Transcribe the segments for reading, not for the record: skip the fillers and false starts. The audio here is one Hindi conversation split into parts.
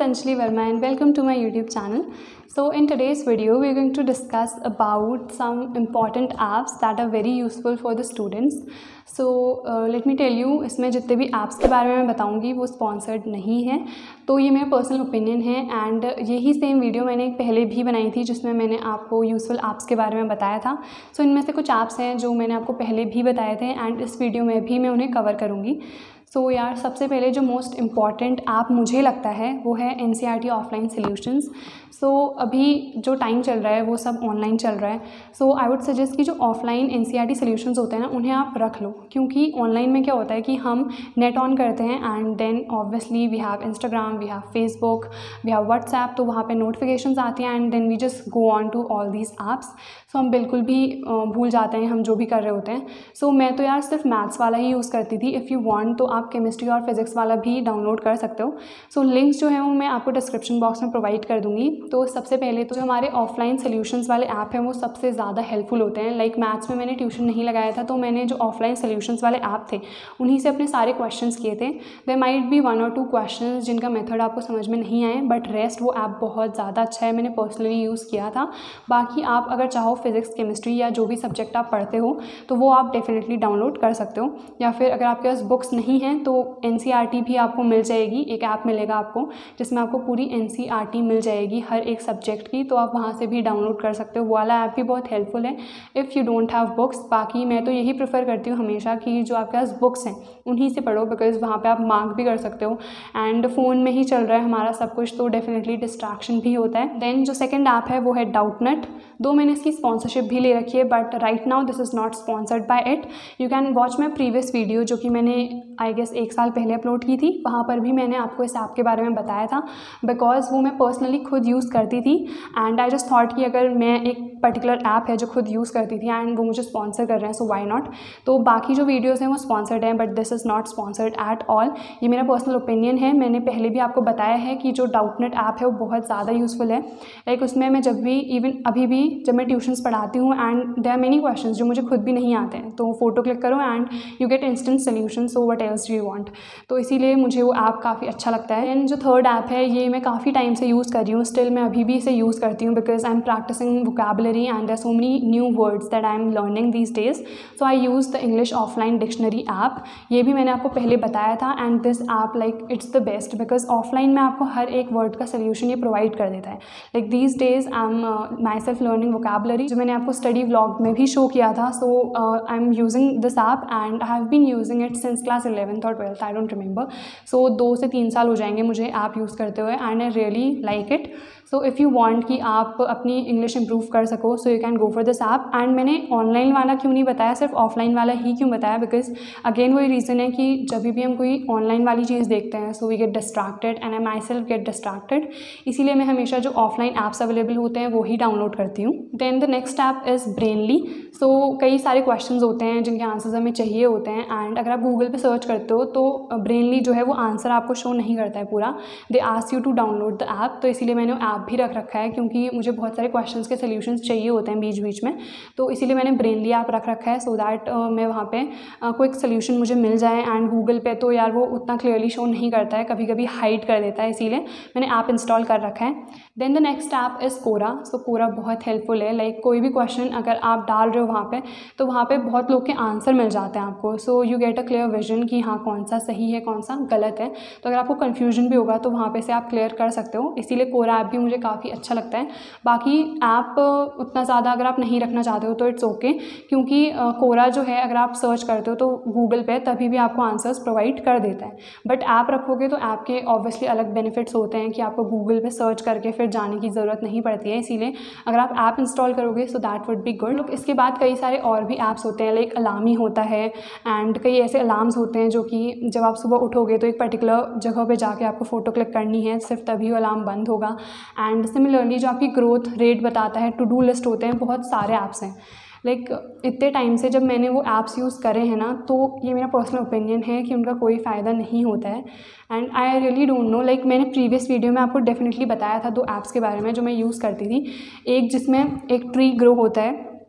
Anjali Verma and welcome to my YouTube channel. So in today's video we are going to discuss about some important apps that are very useful for the students. So let me tell you, इसमें जितने भी apps के बारे में मैं बताऊंगी वो स्पॉन्सर्ड नहीं है, तो ये मेरा पर्सनल ओपिनियन है। एंड यही सेम वीडियो मैंने पहले भी बनाई थी जिसमें मैंने आपको यूज़फुल ऐप्स के बारे में बताया था। सो इनमें से कुछ ऐप्स हैं जो मैंने आपको पहले भी बताए थे एंड इस वीडियो में भी मैं उन्हें कवर करूँगी। सो यार, सबसे पहले जो मोस्ट इम्पॉर्टेंट ऐप मुझे लगता है वो है NCERT ऑफलाइन सॉल्यूशंस। सो अभी जो टाइम चल रहा है वो सब ऑनलाइन चल रहा है। सो आई वुड सजेस्ट कि जो ऑफलाइन NCERT सॉल्यूशंस होते हैं ना, उन्हें आप रख लो, क्योंकि ऑनलाइन में क्या होता है कि हम नेट ऑन करते हैं and then obviously we have Instagram, we have Facebook, we have WhatsApp, तो वहाँ पे नोटिफिकेशंस आती हैं and then we just go on to all these apps. So हम बिल्कुल भी भूल जाते हैं हम जो भी कर रहे होते हैं। सो मैं तो यार सिर्फ मैथ्स वाला ही यूज़ करती थी। इफ़ यू वांट तो आप केमिस्ट्री और फिजिक्स वाला भी डाउनलोड कर सकते हो। सो लिंक्स जो है वो मैं आपको डिस्क्रिप्शन बॉक्स में प्रोवाइड कर दूँगी। तो सबसे पहले तो जो हमारे ऑफलाइन सोल्यूशंस वाले ऐप हैं वो सबसे ज़्यादा हेल्पफुल होते हैं। लाइक मैथ्स में मैंने ट्यूशन नहीं लगाया था, तो मैंने जो ऑफलाइन सोल्यूशंस वाले ऐप थे उन्हीं से अपने सारे क्वेश्चंस किए थे। देयर माइट बी 1 और 2 क्वेश्चंस जिनका मेथड आपको समझ में नहीं आए, बट रेस्ट वो ऐप बहुत ज़्यादा अच्छा है, मैंने पर्सनली यूज़ किया था। बाकी आप अगर चाहो फिजिक्स, केमिस्ट्री या जो भी सब्जेक्ट आप पढ़ते हो तो वो आप डेफिनेटली डाउनलोड कर सकते हो। या फिर अगर आपके पास बुक्स नहीं हैं तो NCERT भी आपको मिल जाएगी। एक ऐप मिलेगा आपको जिसमें आपको पूरी NCERT मिल जाएगी हर एक सब्जेक्ट की, तो आप वहाँ से भी डाउनलोड कर सकते हो। वो वाला ऐप भी बहुत हेल्पफुल है if you don't have books. बाकी मैं तो यही प्रेफर करती हूँ हमेशा कि जो आपके पास बुक्स हैं उन्हीं से पढ़ो, बिकॉज वहाँ पे आप मार्क भी कर सकते हो एंड फ़ोन में ही चल रहा है हमारा सब कुछ, तो डेफिनेटली डिस्ट्रैक्शन भी होता है। देन जो सेकंड ऐप है वो है डाउटनेट। दो मैंने इसकी स्पॉन्सरशिप भी ले रखी है, but right now this is not sponsored by it. You can watch my previous video जो कि मैंने आई गेस 1 साल पहले अपलोड की थी। वहाँ पर भी मैंने आपको इस ऐप के बारे में बताया था, बिकॉज वो मैं पर्सनली खुद यूज़ करती थी एंड आई जस्ट थॉट कि अगर मैं एक पर्टिकुलर ऐप है जो खुद यूज़ करती थी एंड वो मुझे स्पॉन्सर कर रहे हैं, सो व्हाई नॉट। तो बाकी जो वीडियोस हैं वो स्पॉन्सर्ड हैं, but this is not sponsored at all. ये मेरा पर्सनल ओपिनियन है। मैंने पहले भी आपको बताया है कि जो डाउटनेट ऐप है वो बहुत ज़्यादा यूज़फुल है। लाइक उसमें मैं जब भी, इवन अभी भी जब मैं ट्यूशन्स पढ़ाती हूँ and there are many questions जो मुझे खुद भी नहीं आते हैं, तो फोटो क्लिक करो and you get instant solution. So what else do you want. तो इसीलिए मुझे वो ऐप काफ़ी अच्छा लगता है। एंड जो थर्ड ऐप है ये मैं काफ़ी टाइम से यूज़ कर रही हूँ, स्टिल मैं अभी भी इसे यूज़ करती हूँ, because I am practising vocabulary and there so many new words that I am learning these days. So I use the English offline dictionary app. ये भी मैंने आपको पहले बताया था and this app like it's the best, because offline में आपको हर एक वर्ड का सोल्यूशन ये प्रोवाइड कर देता है। Like these days I am myself learning vocabulary, जो मैंने आपको स्टडी व्लॉग में भी शो किया था। So I am using this app and I have been using it since class 11th और 12th, आई डोंट रिमेंबर। सो 2 से 3 साल हो जाएंगे मुझे ऐप यूज़ करते हुए and I really like it. So if you want कि आप अपनी इंग्लिश इंप्रूव कर सको, so you can go for this app. And मैंने ऑनलाइन वाला क्यों नहीं बताया, सिर्फ ऑफलाइन वाला ही क्यों बताया, बिकॉज अगेन वही रीज़न है कि जब भी हम कोई ऑनलाइन वाली चीज़ देखते हैं so we get distracted and I myself get distracted. इसीलिए मैं हमेशा जो ऑफलाइन ऐप्स अवेलेबल होते हैं वो ही डाउनलोड करती हूँ। Then the next app is Brainly. So कई सारे क्वेश्चन होते हैं जिनके आंसर्स हमें चाहिए होते हैं एंड अगर आप गूगल पर सर्च करते हो तो ब्रेनली जो है वो आंसर आपको शो नहीं करता है पूरा। They ask you to download the app, तो इसीलिए मैंने ऐप भी रख रखा है, क्योंकि मुझे बहुत सारे क्वेश्चंस के सॉल्यूशंस चाहिए होते हैं बीच बीच में, तो इसीलिए मैंने ब्रेनली ऐप रख रखा है सो दैट मैं वहाँ पे क्विक सोल्यूशन मुझे मिल जाए। एंड गूगल पे तो यार वो उतना क्लियरली शो नहीं करता है, कभी कभी हाइड कर देता है, इसीलिए मैंने ऐप इंस्टॉल कर रखा है। Then the next app is Quora. So Quora बहुत हेल्पफुल है। लाइक कोई भी क्वेश्चन अगर आप डाल रहे हो वहाँ पे, तो वहाँ पे बहुत लोग के आंसर मिल जाते हैं आपको। So you get a clear vision कि हाँ कौन सा सही है कौन सा गलत है। तो अगर आपको कन्फ्यूजन भी होगा तो वहाँ पे से आप क्लियर कर सकते हो, इसीलिए कोरा ऐप भी मुझे काफ़ी अच्छा लगता है। बाकी ऐप उतना ज़्यादा अगर आप नहीं रखना चाहते हो तो इट्स ओके, क्योंकि कोरा जो है अगर आप सर्च करते हो तो गूगल पे तभी भी आपको आंसर्स प्रोवाइड कर देता है, बट ऐप रखोगे तो ऐप के ऑब्वियसली अलग बेनिफिट्स होते हैं कि आपको गूगल पे सर्च करके फिर जाने की ज़रूरत नहीं पड़ती है। इसीलिए अगर आप ऐप इंस्टॉल करोगे so that would be good. इसके बाद कई सारे और भी ऐप्स होते हैं, लाइक अलार्मी होता है एंड कई ऐसे अलार्म्स होते हैं जो कि जब आप सुबह उठोगे तो एक पर्टिकुलर जगह पे जाके आपको फ़ोटो क्लिक करनी है, सिर्फ तभी वो अलार्म बंद होगा। एंड सिमिलरली जो आपकी ग्रोथ रेट बताता है, टू डू लिस्ट होते हैं, बहुत सारे ऐप्स हैं। लाइक इतने टाइम से जब मैंने वो ऐप्स यूज़ करे हैं ना, तो ये मेरा पर्सनल ओपिनियन है कि उनका कोई फ़ायदा नहीं होता है and I really don't know. Like मैंने प्रीवियस वीडियो में आपको डेफिनेटली बताया था 2 ऐप्स के बारे में जो मैं यूज़ करती थी। एक जिसमें एक ट्री ग्रो होता है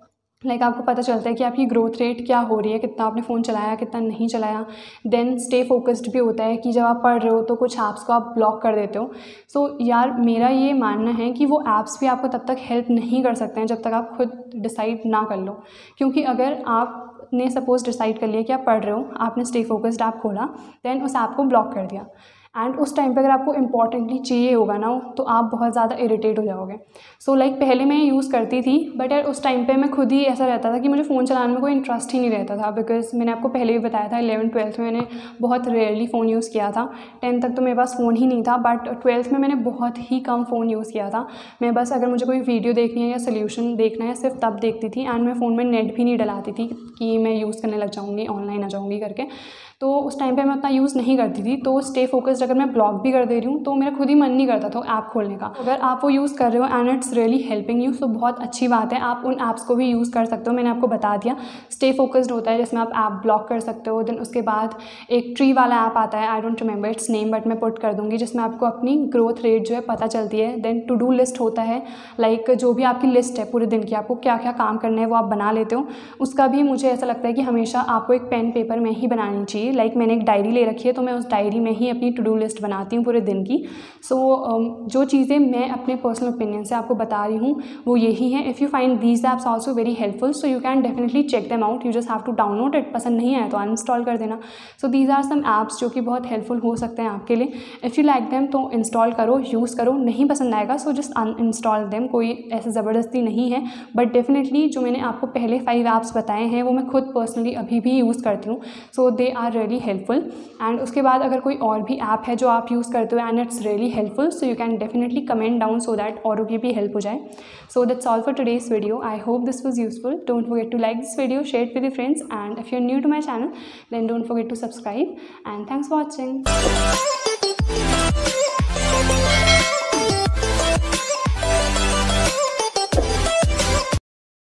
लाइक आपको पता चलता है कि आपकी ग्रोथ रेट क्या हो रही है, कितना आपने फ़ोन चलाया, कितना नहीं चलाया। देन स्टे फोकस्ड भी होता है कि जब आप पढ़ रहे हो तो कुछ ऐप्स को आप ब्लॉक कर देते हो। सो यार मेरा ये मानना है कि वो ऐप्स भी आपको तब तक हेल्प नहीं कर सकते हैं जब तक आप खुद डिसाइड ना कर लो। क्योंकि अगर आपने सपोज़ डिसाइड कर लिया कि आप पढ़ रहे हो, आपने स्टे फोकस्ड ऐप खोला, देन उस ऐप को ब्लॉक कर दिया, एंड उस टाइम पे अगर आपको इंपॉर्टेंटली चाहिए होगा ना तो आप बहुत ज़्यादा इरिटेट हो जाओगे। सो लाइक पहले मैं यूज़ करती थी, बट यार उस टाइम पे मैं खुद ही ऐसा रहता था कि मुझे फ़ोन चलाने में कोई इंटरेस्ट ही नहीं रहता था, बिकॉज मैंने आपको पहले भी बताया था 11th-12th में मैंने बहुत रेयरली फ़ोन यूज़ किया था। 10th तक तो मेरे पास फ़ोन ही नहीं था, बट 12th में मैंने बहुत ही कम फ़ोन यूज़ किया था। मैं बस अगर मुझे कोई वीडियो देखनी है या सोल्यूशन देखना है सिर्फ तब देखती थी, एंड मैं फ़ोन में नेट भी नहीं डलाती थी कि मैं यूज़ करने लग जाऊँगी, ऑनलाइन आ जाऊँगी करके। तो उस टाइम पे मैं उतना यूज़ नहीं करती थी। तो स्टे फोकस्ड अगर मैं ब्लॉक भी कर दे रही हूँ तो मेरा खुद ही मन नहीं करता था ऐप खोलने का। अगर आप वो यूज़ कर रहे हो and it's really helping you, तो बहुत अच्छी बात है, आप उन ऐप्स को भी यूज़ कर सकते हो। मैंने आपको बता दिया स्टे फोकस्ड होता है जिसमें आप ऐप ब्लॉक कर सकते हो। देन उसके बाद एक ट्री वाला ऐप आता है, I don't remember its name, but मैं पुट कर दूँगी, जिसमें आपको अपनी ग्रोथ रेट जो है पता चलती है। देन टू डू लिस्ट होता है, लाइक जो भी आपकी लिस्ट है पूरे दिन की, आपको क्या क्या काम करना है वो आप बना लेते हो। उसका भी मुझे ऐसा लगता है कि हमेशा आपको एक पेन पेपर में ही बनानी चाहिए। लाइक मैंने एक डायरी ले रखी है, तो मैं उस डायरी में ही अपनी टू डू लिस्ट बनाती हूँ पूरे दिन की। सो जो चीज़ें मैं अपने पर्सनल ओपिनियन से आपको बता रही हूँ वो यही है। If you find these apps also very helpful, so you can definitely check them out. You just have to download it. पसंद नहीं आया तो अनइंस्टॉल कर देना। So these are some apps जो कि बहुत हेल्पफुल हो सकते हैं आपके लिए। इफ़ यू लाइक देम तो इंस्टॉल करो, यूज़ करो। नहीं पसंद आएगा सो जस्ट अनइंस्टॉल देम, कोई ऐसे ज़बरदस्ती नहीं है। बट डेफिनेटली जो मैंने आपको पहले 5 ऐप्स बताए हैं वो मैं खुद पर्सनली अभी भी यूज़ करती हूँ। So they are really helpful. And उसके बाद अगर कोई और भी ऐप है जो आप यूज़ करते हो and it's really helpful, so you can definitely comment down so that औरों की भी हेल्प हो जाए। So that's all for today's video. I hope this was useful. Don't forget to like this video, share it with your friends, and if you are new to my channel then don't forget to subscribe, and thanks for watching.